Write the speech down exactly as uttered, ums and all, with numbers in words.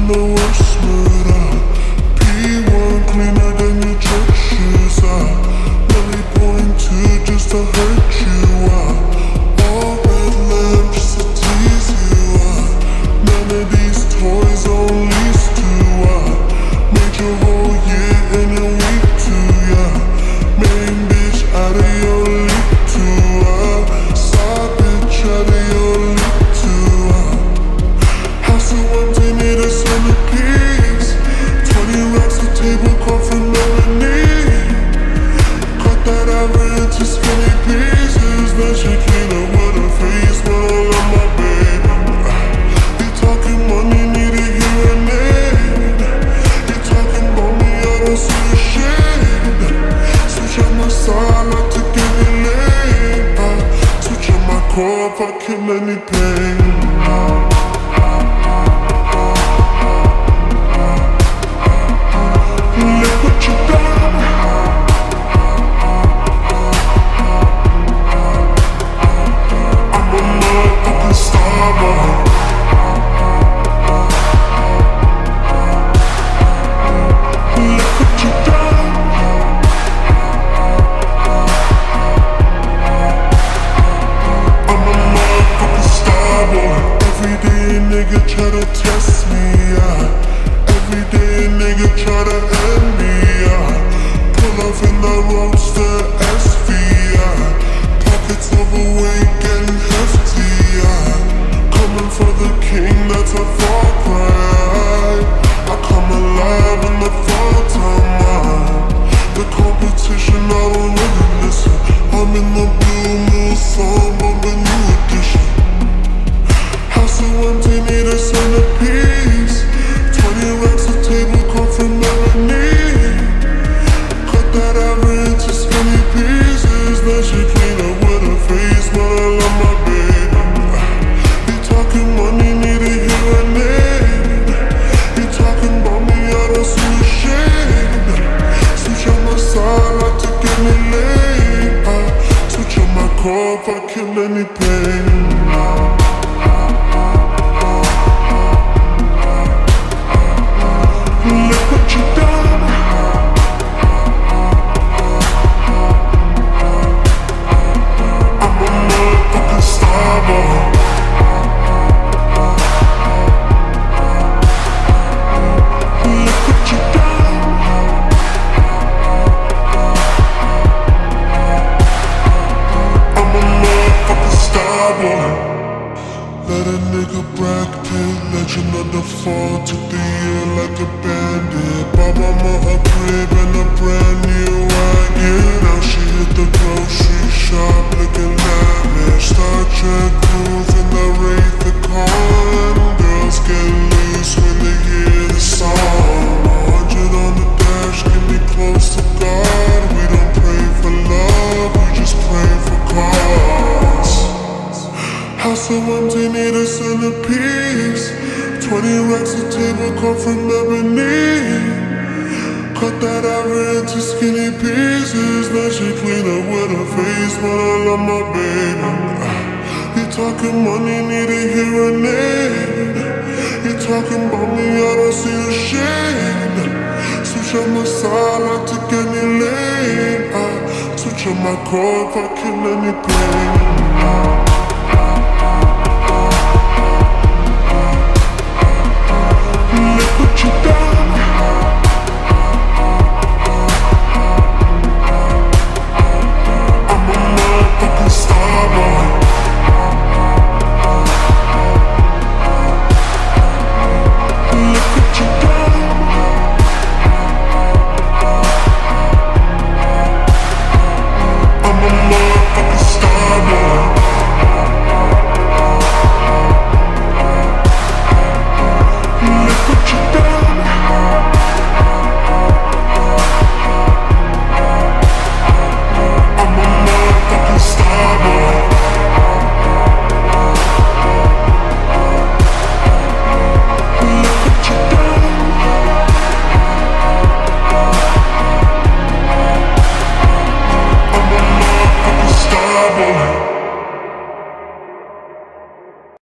the worst mood. uh, P one cleaner than your church shoes. uh, Really point two just to hurt you. uh, All red lamp just to tease you. uh, None of these toys on lease to. uh, Made your whole year in a week too, yeah. Main bitch out of your league too. uh, Side bitch out of your league too. uh, House so empty, need a centerpiece. Twenty racks a table, come from Melanie. Cut that ever into skinny pieces. Then she clean up with her face, but I love my baby. You talking money, need a hearing aid. You talking about me, I don't see a shade. Switch on my side, like to get it late. uh, Switch on my core if I kill any pain. Look what you done. I'm a motherfucking star boy. Look what you done. I'm a motherfucking star boy. Every day a nigga try to test me, yeah. Every day a nigga try to end me, yeah. Pull off in the roadster S V, yeah. Pockets overweight, getting hefty, yeah. Coming for the king, that's a far cry. I come alive in the fall time, uh. The competition, I don't really listen. I'm in the blue moon song, bumping new edition. House so empty, need a centerpiece. Twenty racks a table, come from Melanie. Cut that ever into skinny pieces. Then she clean up with her face, but I love my baby. You talking money, need a hearing aid. You talking about me, I don't see a shade. Switch on my side, like to get me laid. uh, Switch on my core if I kill any pain. Look what you done. I'm a motherfucking star boy. Look what you done. I'm a motherfucking star boy. Let a nigga bracket, legend of the fall. Took the year like a bandit. Bought mama a crib and a brand new wagon. Now she hit the grocery shop looking lavish. Star Trek cruise in the Wraith the Con. Girls get loose when they hear the song. A hundred on the dash, get me close to God. We don't pray for love, we just pray for cause. House so empty, need a centerpiece. Twenty racks a table, come from Ebony. Cut that ever into skinny pieces. Then she clean up with her face, but I love my baby. You talking money, need a hearing aid. You talking about me, I don't see a shade. Switch on my side, like to get me laid. uh, Switch on my core if I kill any pain. Look what you done.